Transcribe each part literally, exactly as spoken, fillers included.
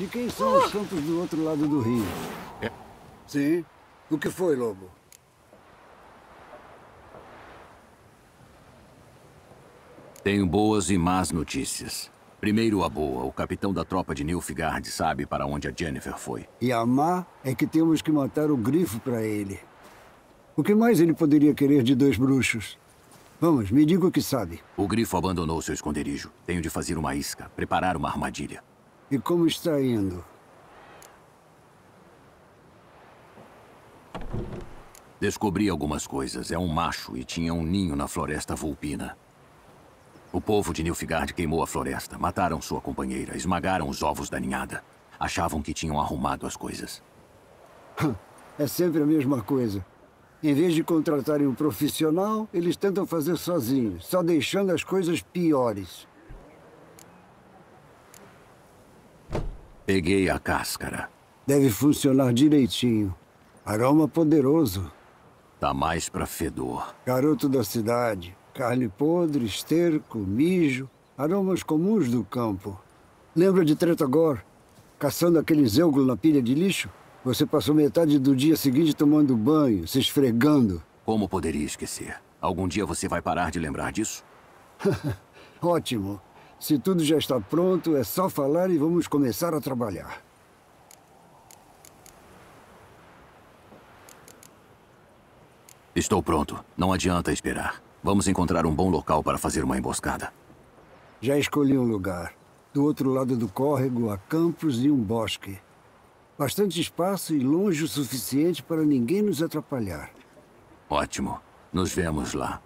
De quem são os campos do outro lado do rio? É. Sim. O que foi, Lobo? Tenho boas e más notícias. Primeiro a boa. O capitão da tropa de Nilfgaard sabe para onde a Yennefer foi. E a má é que temos que matar o grifo para ele. O que mais ele poderia querer de dois bruxos? Vamos, me diga o que sabe. O grifo abandonou seu esconderijo. Tenho de fazer uma isca, preparar uma armadilha. E como está indo? Descobri algumas coisas. É um macho e tinha um ninho na floresta vulpina. O povo de Nilfgaard queimou a floresta, mataram sua companheira, esmagaram os ovos da ninhada. Achavam que tinham arrumado as coisas. É sempre a mesma coisa. Em vez de contratarem um profissional, eles tentam fazer sozinhos, só deixando as coisas piores. Peguei a cáscara. Deve funcionar direitinho. Aroma poderoso. Tá mais pra fedor. Garoto da cidade. Carne podre, esterco, mijo. Aromas comuns do campo. Lembra de Tretogor? Caçando aquele zeugo na pilha de lixo? Você passou metade do dia seguinte tomando banho, se esfregando. Como poderia esquecer? Algum dia você vai parar de lembrar disso? Ótimo. Se tudo já está pronto, é só falar e vamos começar a trabalhar. Estou pronto. Não adianta esperar. Vamos encontrar um bom local para fazer uma emboscada. Já escolhi um lugar. Do outro lado do córrego há campos e um bosque. Bastante espaço e longe o suficiente para ninguém nos atrapalhar. Ótimo. Nos vemos lá.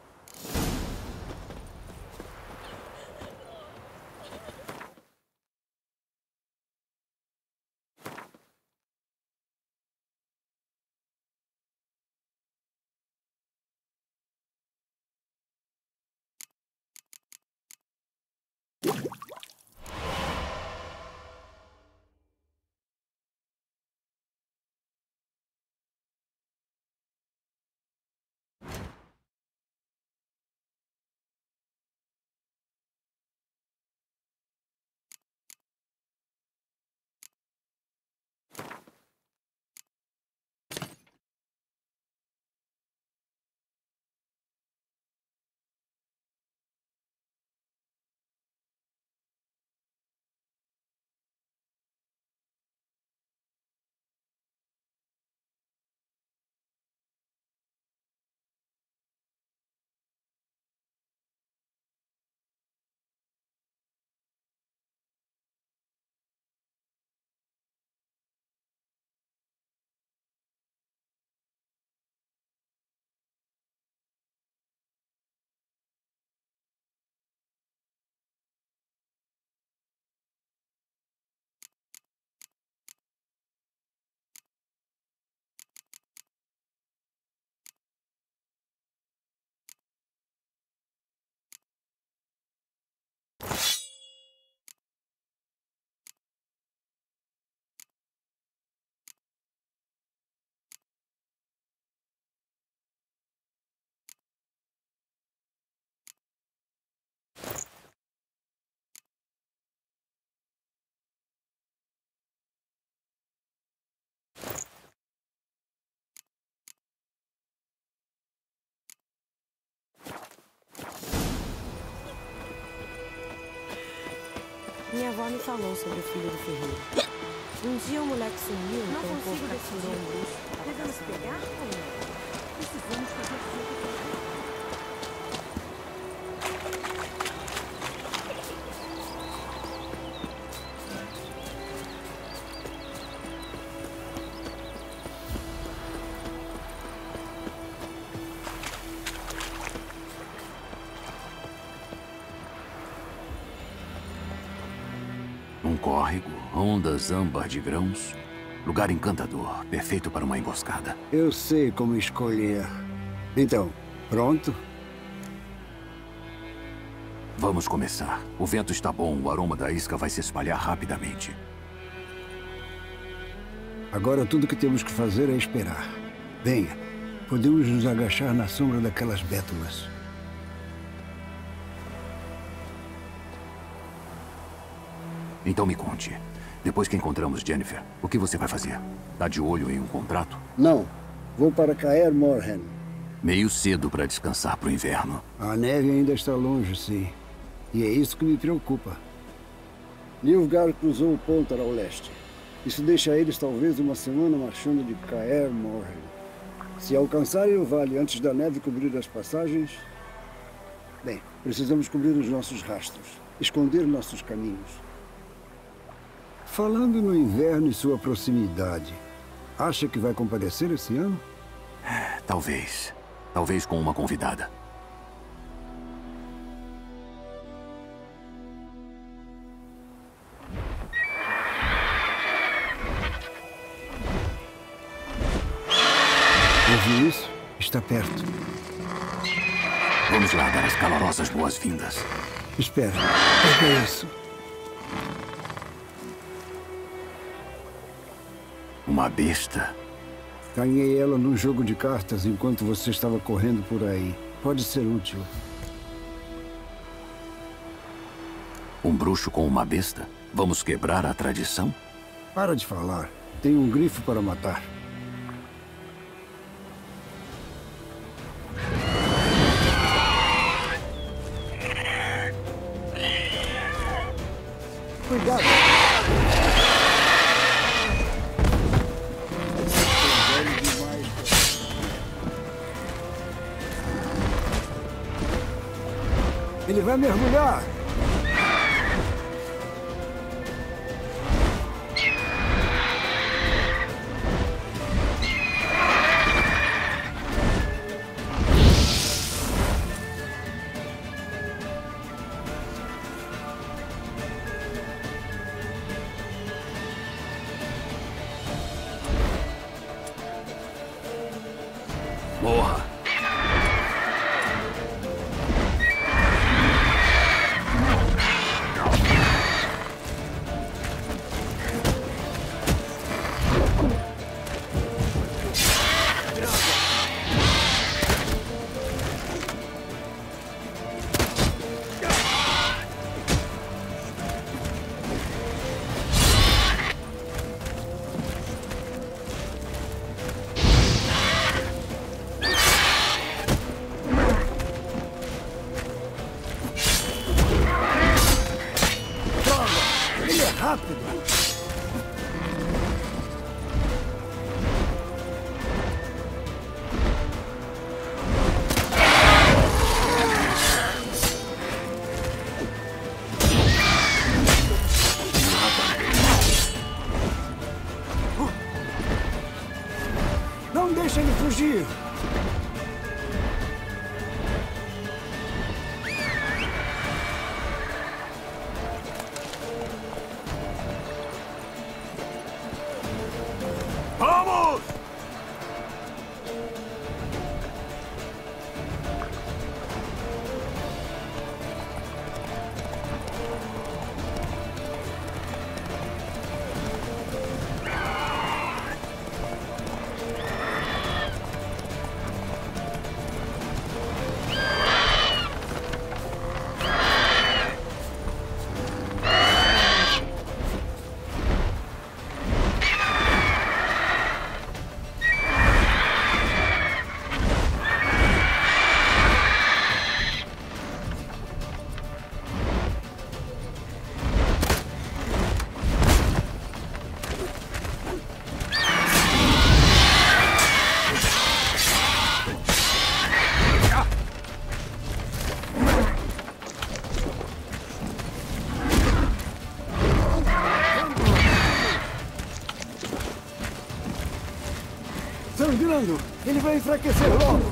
Minha avó me falou sobre o filho do ferreiro. Um dia o moleque sumiu, então o povo capturou um bruxo. Devemos pegar ou não? Precisamos fazer tudo. Um córrego, ondas âmbar de grãos. Lugar encantador, perfeito para uma emboscada. Eu sei como escolher. Então, pronto? Vamos começar. O vento está bom, o aroma da isca vai se espalhar rapidamente. Agora tudo que temos que fazer é esperar. Venha, podemos nos agachar na sombra daquelas bétulas. Então me conte. Depois que encontramos Jennifer, o que você vai fazer? Tá de olho em um contrato? Não. Vou para Kaer Morhen. Meio cedo para descansar pro inverno. A neve ainda está longe, sim. E é isso que me preocupa. Nilfgaard cruzou o Pontar ao leste. Isso deixa eles talvez uma semana marchando de Kaer Morhen. Se alcançarem o vale antes da neve cobrir as passagens... Bem, precisamos cobrir os nossos rastros. Esconder nossos caminhos. Falando no inverno e sua proximidade, acha que vai comparecer esse ano? Talvez. Talvez com uma convidada. Ouviu isso? Está perto. Vamos lá dar as calorosas boas-vindas. Espera. Pega isso. Uma besta. Ganhei ela num jogo de cartas enquanto você estava correndo por aí. Pode ser útil. Um bruxo com uma besta? Vamos quebrar a tradição? Para de falar. Tem um grifo para matar. Cuidado! Ele vai mergulhar! Morra! Rápido! Não deixa ele fugir! Vamos! Sangrando! Ele vai enfraquecer logo!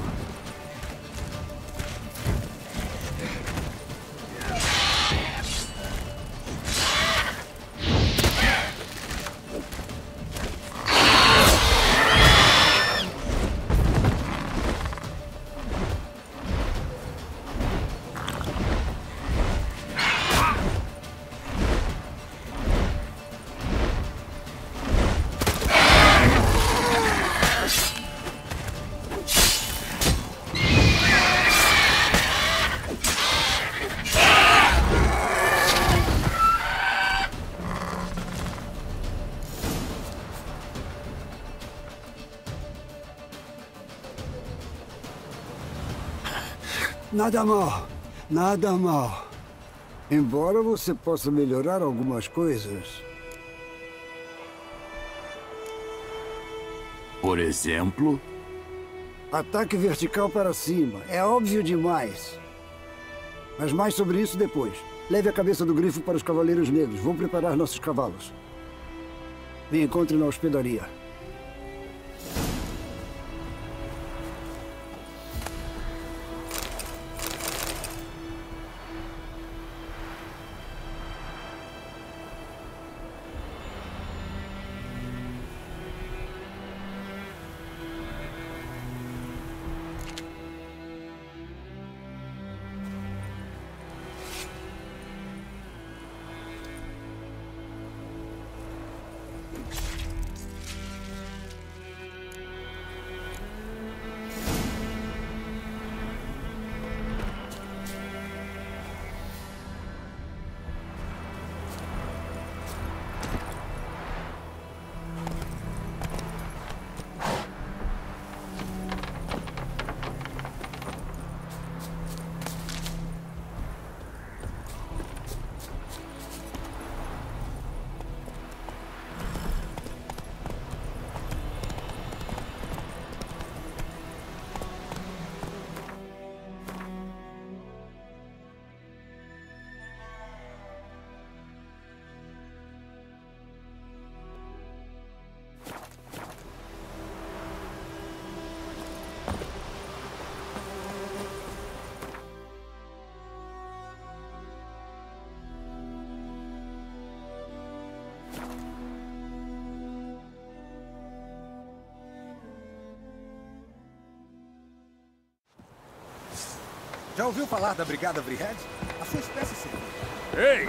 Nada mal, nada mal. Embora você possa melhorar algumas coisas. Por exemplo? Ataque vertical para cima. É óbvio demais. Mas mais sobre isso depois. Leve a cabeça do grifo para os Cavaleiros Negros. Vou preparar nossos cavalos. Me encontre na hospedaria. Já ouviu falar da Brigada Vrihead? A sua espécie seria. Ei!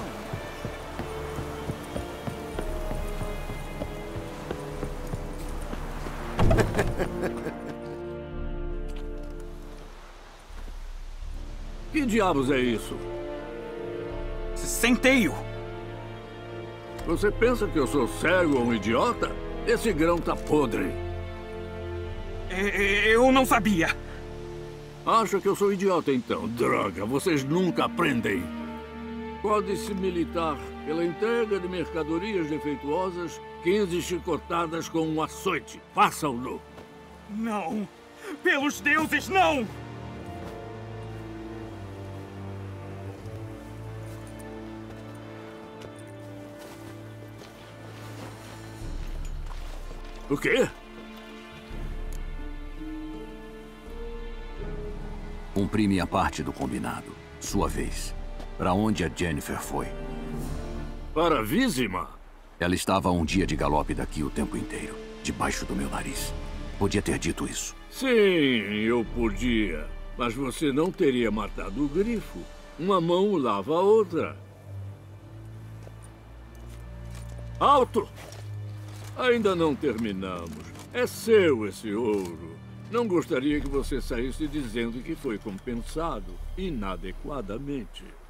Que diabos é isso? Centeio! Você pensa que eu sou cego ou um idiota? Esse grão tá podre. Eu não sabia. Acha que eu sou idiota, então? Droga, vocês nunca aprendem. Códice militar. Pela entrega de mercadorias defeituosas, quinze chicotadas com um açoite. Façam-no. Não! Pelos deuses, não! O quê? Cumpri minha parte do combinado. Sua vez. Para onde a Jennifer foi? Para Vizima? Ela estava a um dia de galope daqui o tempo inteiro. Debaixo do meu nariz. Podia ter dito isso. Sim, eu podia. Mas você não teria matado o grifo. Uma mão lava a outra. Alto! Ainda não terminamos. É seu esse ouro. Não gostaria que você saísse dizendo que foi compensado inadequadamente.